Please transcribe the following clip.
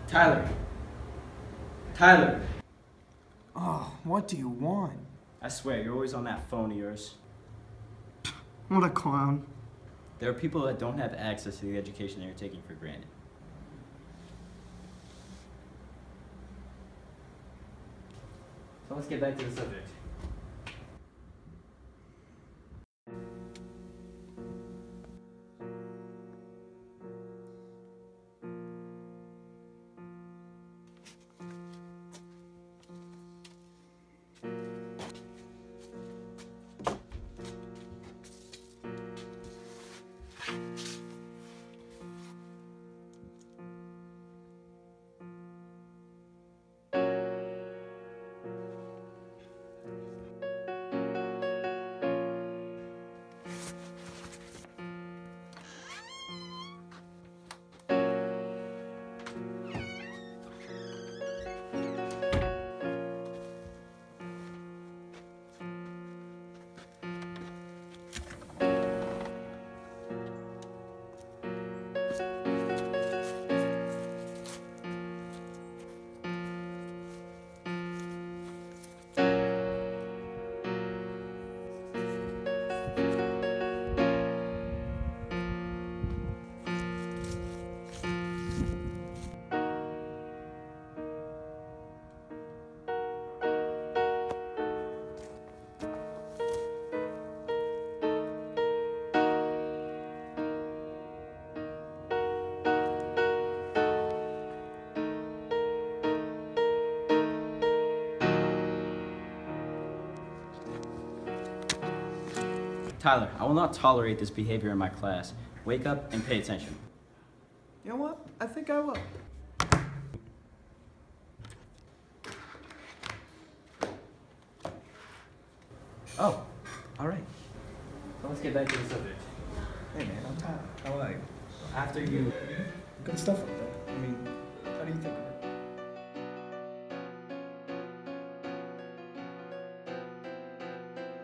Tyler. Tyler. Oh, what do you want? I swear, you're always on that phone of yours. What a clown. There are people that don't have access to the education that you're taking for granted. So let's get back to the subject. Tyler, I will not tolerate this behavior in my class. Wake up and pay attention. You know what? I think I will. Oh, all right. So let's get back to the subject. Hey man, I'm Tyler. How are you? After you... Good stuff up there. I mean, how do you think?